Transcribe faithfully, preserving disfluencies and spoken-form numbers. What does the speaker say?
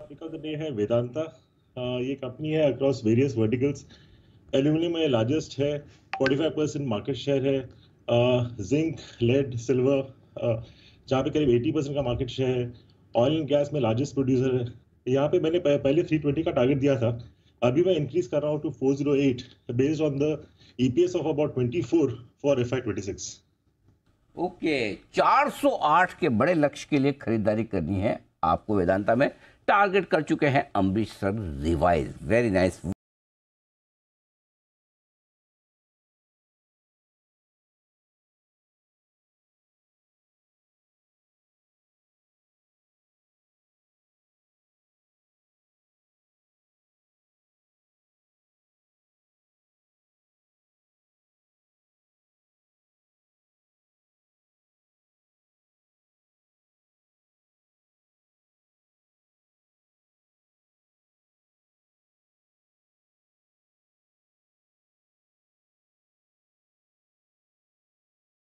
Topic of the day है वेदांता। अ, ये company है अक्रॉस वेरियस वर्टिकल्स। एल्यूमिनियम में लार्जेस्ट है, पैंतालीस परसेंट मार्केट शेयर है। जिंक, लेड, सिल्वर जहाँ पे करीब अस्सी परसेंट का मार्केट शेयर है। ऑयल एंड गैस में लार्जेस्ट प्रोड्यूसर है। यहाँ पे मैंने पह- पहले तीन सौ बीस का टारगेट दिया था, अभी मैं इंक्रीज कर रहा हूँ two four zero eight based on the EPS of about चौबीस for F I twenty six. Okay, चार सौ आठ के बड़े लक्ष्य के लिए खरीदारी करनी है आपको वेदांता में। टारगेट कर चुके हैं अमृतसर रिवाइज। Very nice.